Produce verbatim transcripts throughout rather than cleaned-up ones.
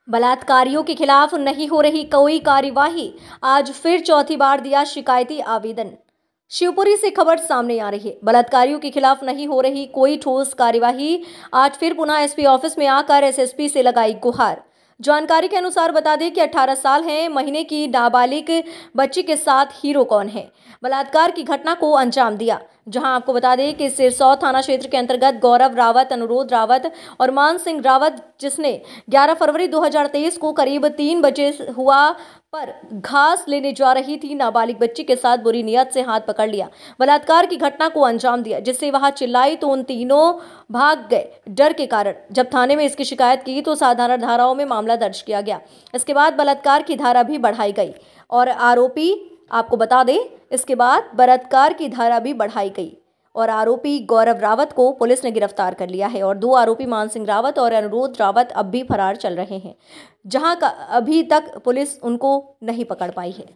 बलात्कारियों के खिलाफ नहीं हो रही कोई कार्यवाही, आज फिर चौथी बार दिया शिकायती आवेदन। शिवपुरी से खबर सामने आ रही है। बलात्कारियों के खिलाफ नहीं हो रही कोई ठोस कार्यवाही, आज फिर पुनः एसपी ऑफिस में आकर एसएसपी से लगाई गुहार। जानकारी के अनुसार बता दें कि अठारह साल है महीने की नाबालिग बच्ची के साथ हीरो कौन है बलात्कार की घटना को अंजाम दिया। जहां आपको बता दें कि सिरसौर थाना क्षेत्र के अंतर्गत गौरव रावत, अनुरोध रावत और मान सिंह रावत, जिसने ग्यारह फरवरी दो हज़ार तेईस को करीब तीन बजे हुआ पर घास लेने जा रही थी नाबालिग बच्ची के साथ बुरी नियत से हाथ पकड़ लिया, बलात्कार की घटना को अंजाम दिया, जिससे वहां चिल्लाई तो उन तीनों भाग गए डर के कारण। जब थाने में इसकी शिकायत की तो साधारण धाराओं में मामला दर्ज किया गया। इसके बाद बलात्कार की धारा भी बढ़ाई गई और आरोपी, आपको बता दें, इसके बाद बलात्कार की धारा भी बढ़ाई गई और आरोपी गौरव रावत को पुलिस ने गिरफ्तार कर लिया है और दो आरोपी मान सिंह रावत और अनुरोध रावत अब भी फरार चल रहे हैं, जहां का अभी तक पुलिस उनको नहीं पकड़ पाई है।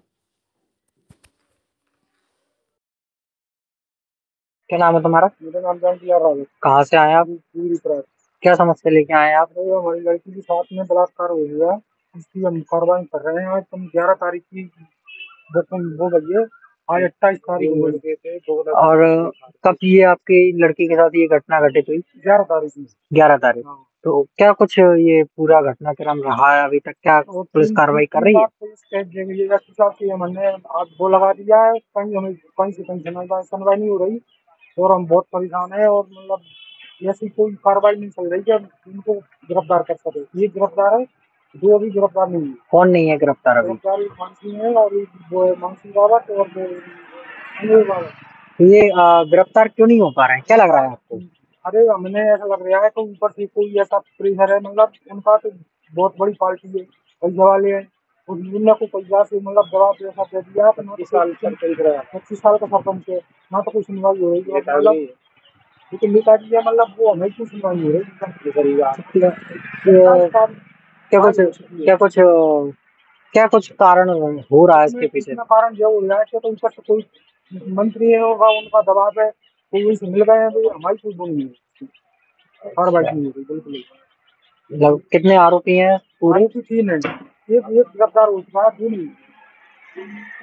क्या नाम है तुम्हारा? मेरा नाम रावत। कहाँ से आए आप? पूरी तरह क्या समस्या लेके आए आप? तो हमारी लड़की के साथ में बलात्कार हो गया, इसकी हम कार्रवाई कर रहे हैं। आज तुम ग्यारह तारीख की वो गई है, आज अट्ठाईस तारीख को। और कब ये आपकी लड़की के साथ ये घटना घटित हुई? ग्यारह तारीख में। ग्यारह तारीख। हाँ। तो क्या कुछ ये पूरा घटनाक्रम रहा है अभी तक? क्या पुलिस कार्रवाई कर रही है? पुलिस हमने आज वो लगा दिया है, कहीं हमें कहीं से कहीं सुनवाई नहीं हो रही और हम बहुत परेशान है और मतलब ऐसी कोई कार्रवाई नहीं चल रही कि हम इनको गिरफ्तार कर सके। ये गिरफ्तार है, दो अभी गिरफ्तार नहीं है। कौन नहीं है गिरफ्तार अभी? गिरफ्तार मानसी है और वो मानसी रावत और वो ये गिरफ्तार क्यों नहीं हो पा रहे हैं, क्या लग रहा है आपको? अरे हमें ऐसा लग रहा है तो ऊपर से कोई ऐसा प्रेशर है, मतलब उनका तो बहुत बड़ी पार्टी है, पैसे वाले हैं, उन्होंने को पैसा से मतलब दबाव पैसा दे दिया तो पच्चीस साल पच्चीस साल का सरपंच है ना, तो कोई सुनवाई हो रही है। मतलब लेकिन निकाली है, मतलब वो हमें क्यों सुनवाई हो रही है? क्या कुछ क्या कुछ क्या कुछ कारण हो रहा है इसके पीछे? कारण जो हो रहा है तो ऊपर से कोई मंत्री होगा, उनका दबाव है, कोई से मिल गए हैं, तो हमारी कोई बोल नहीं है, कार्रवाई नहीं हो रही बिल्कुल। मतलब कितने आरोपी हैं पूरे? तीन है, एक एक गिरफ्तार हो चुका है, तीन।